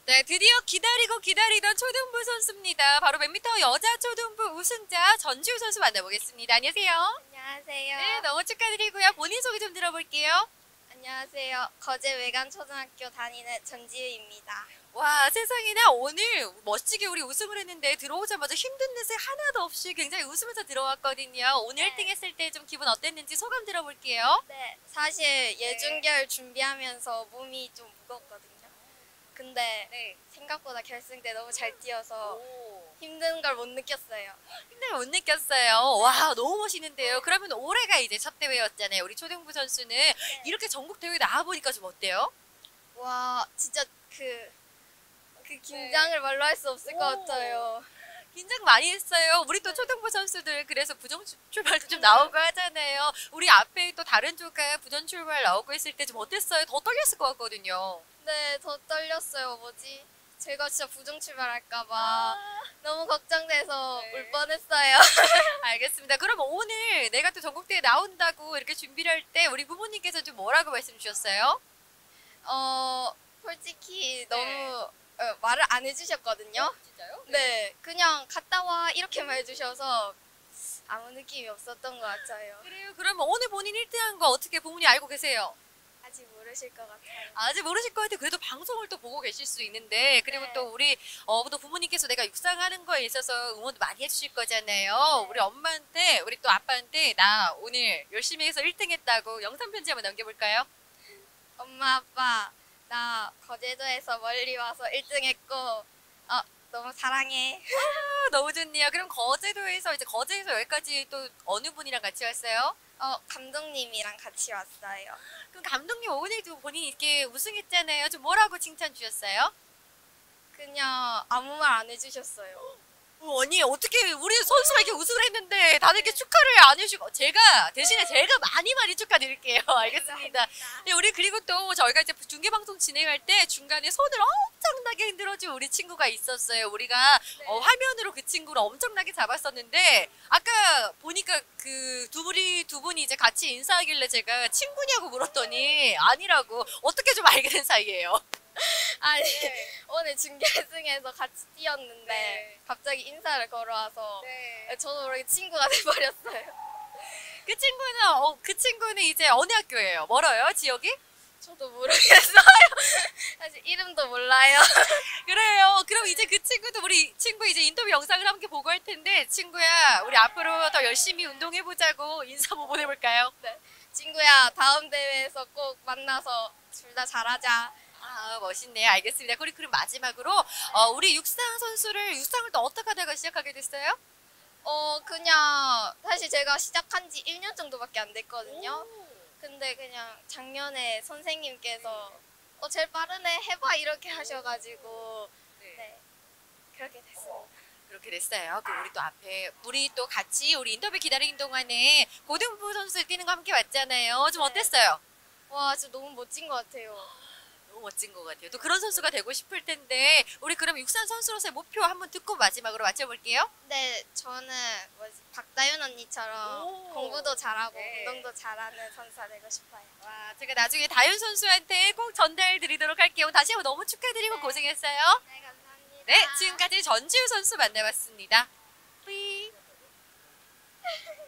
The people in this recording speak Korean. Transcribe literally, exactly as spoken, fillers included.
네, 드디어 기다리고 기다리던 초등부 선수입니다. 바로 백 미터 여자 초등부 우승자 전지우 선수 만나보겠습니다. 안녕하세요. 안녕하세요. 네, 너무 축하드리고요. 본인 소개 좀 들어볼게요. 안녕하세요. 거제 외관초등학교 다니는 전지우입니다. 와, 세상에나 오늘 멋지게 우리 우승을 했는데 들어오자마자 힘든 내색 하나도 없이 굉장히 웃으면서 들어왔거든요. 오늘 네. 일 등 했을 때 좀 기분 어땠는지 소감 들어볼게요. 네, 사실 예준결 준비하면서 몸이 좀 무겁거든요. 근데 네. 생각보다 결승 때 너무 잘 뛰어서 오. 힘든 걸 못 느꼈어요. 힘들 못 느꼈어요. 와, 너무 멋있는데요. 그러면 올해가 이제 첫 대회였잖아요. 우리 초등부 선수는 이렇게 전국 대회 나와보니까 좀 어때요? 와, 진짜 그, 그 긴장을 말로 할 수 없을 것 오. 같아요. 긴장 많이 했어요. 우리 또 초등부 선수들 그래서 부정 출- 출발도 좀 나오고 하잖아요. 우리 앞에 또 다른 조가 부전 출발 나오고 했을 때 좀 어땠어요? 더 떨렸을 것 같거든요. 네, 더 떨렸어요. 뭐지? 제가 진짜 부정 출발할까봐 아. 너무 걱정돼서 네. 울 뻔했어요. 알겠습니다. 그럼 오늘 내가 또 전국대회 나온다고 이렇게 준비를 할 때 우리 부모님께서 좀 뭐라고 말씀 주셨어요? 어, 솔직히 너무 네. 어, 말을 안 해주셨거든요. 진짜요? 네, 그냥 갔다 와 이렇게만 해주셔서 아무 느낌이 없었던 것 같아요. 그래요. 그러면 오늘 본인 일 등 한 거 어떻게 부모님 알고 계세요? 아직 모르실 것 같아요. 아직 모르실 것 같아요. 그래도 방송을 또 보고 계실 수 있는데 그리고 네. 또 우리 어, 또 부모님께서 내가 육상하는 거에 있어서 응원도 많이 해주실 거잖아요. 네. 우리 엄마한테 우리 또 아빠한테 나 오늘 열심히 해서 일 등 했다고 영상 편지 한번 남겨볼까요? 엄마, 아빠, 나 거제도에서 멀리 와서 일 등 했고, 어, 너무 사랑해. 아, 너무 좋네요. 그럼 거제도에서 이제 거제에서 여기까지 또 어느 분이랑 같이 왔어요? 어, 감독님이랑 같이 왔어요. 그럼 감독님 오늘도 본인 이렇게 우승했잖아요. 좀 뭐라고 칭찬 주셨어요? 그냥 아무 말 안 해주셨어요. 어, 언니 어떻게 우리 선수가 이렇게 우승을 했는데 다들 이렇게 축하를 안 해주고 제가 대신에 제가 많이 많이 축하드릴게요. 알겠습니다. 네, 우리 그리고 또 저희가 이제 중계 방송 진행할 때 중간에 손을 엄청나게 흔들어준 우리 친구가 있었어요. 우리가 네. 어, 화면으로 그 친구를 엄청나게 잡았었는데 아까 보니까 그 두 분이 두 분이 이제 같이 인사하길래 제가 친구냐고 물었더니 아니라고 어떻게 좀 알게 된 사이예요. 아니, 오늘 준결승에서 같이 뛰었는데 네. 갑자기 인사를 걸어와서 네. 저도 모르게 친구가 돼버렸어요. 그 친구는 어, 그 친구는 이제 어느 학교예요? 멀어요? 지역이? 저도 모르겠어요. 사실 이름도 몰라요. 그래요. 그럼 이제 그 친구도 우리 친구 이제 인터뷰 영상을 함께 보고 할 텐데 친구야 우리 앞으로 더 열심히 운동해 보자고 인사 한번 보내볼까요? 네. 친구야, 다음 대회에서 꼭 만나서 둘 다 잘하자. 아 멋있네요. 알겠습니다. 그리고 그럼 마지막으로 어, 우리 육상 선수를 육상을 또 어떻게 하다가 시작하게 됐어요? 어, 그냥 사실 제가 시작한 지 일 년 정도밖에 안 됐거든요. 오. 근데 그냥 작년에 선생님께서 어, 제일 빠르네, 해봐 이렇게 하셔가지고 네. 네, 그렇게 됐습니다. 그렇게 됐어요. 그럼 우리 또 앞에 우리 또 같이 우리 인터뷰 기다리는 동안에 고등부 선수 뛰는 거 함께 왔잖아요. 좀 네. 어땠어요? 와, 진짜 너무 멋진 것 같아요. 너무 멋진 것 같아요. 또 그런 선수가 되고 싶을 텐데 우리 그럼 육상 선수로서의 목표 한번 듣고 마지막으로 맞춰볼게요. 네, 저는 뭐지, 박다윤 언니처럼 오. 공부도 잘하고 네. 운동도 잘하는 선수가 되고 싶어요. 와, 제가 나중에 다윤 선수한테 꼭 전달 드리도록 할게요. 다시 한번 너무 축하드리고 네. 고생했어요. 네, 감사합니다. 네, 지금까지 전지우 선수 만나봤습니다. 뿌이.